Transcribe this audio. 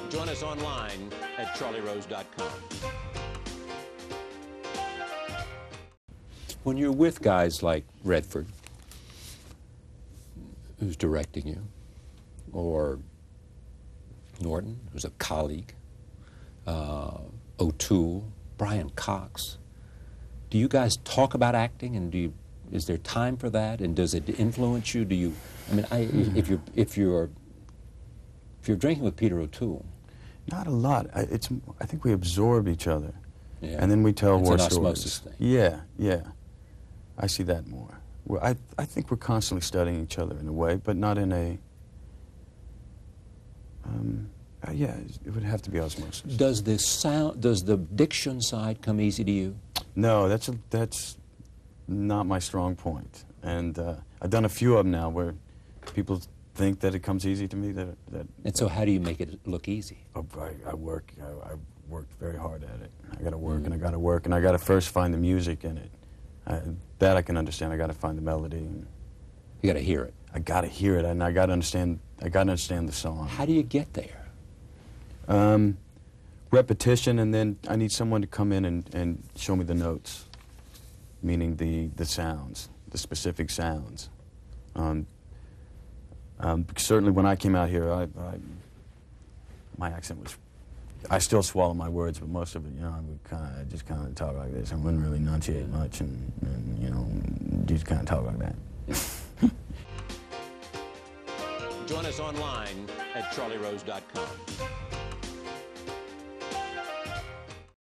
Join us online at charlierose.com. When you're with guys like Redford, who's directing you, or Norton, who's a colleague, O'Toole, Brian Cox, do you guys talk about acting, and is there time for that, and does it influence you? Do you, I mean, if you're drinking with Peter O'Toole? Not a lot. I think we absorb each other, Yeah. and then we tell war It's an stories. osmosis thing. Yeah, yeah. I see that more. Well, I think we're constantly studying each other in a way, but not in a. Yeah, it would have to be osmosis. Does the diction side come easy to you? No, that's not my strong point. And I've done a few of them now where people think that it comes easy to me. And so how do you make it look easy? Oh, I worked very hard at it. I got to work, and I got to work, and I got to first find the music in it. That I can understand. I got to find the melody. And You got to hear it. I got to hear it, and I got to understand. I got to understand the song. How do you get there? Repetition, and then I need someone to come in and show me the notes, meaning the sounds, the specific sounds. Certainly, when I came out here, my accent was. I still swallow my words, but most of it, you know, I just kind of talk like this. I wouldn't really enunciate much, and you know, just kind of talk like that. Join us online at charlierose.com.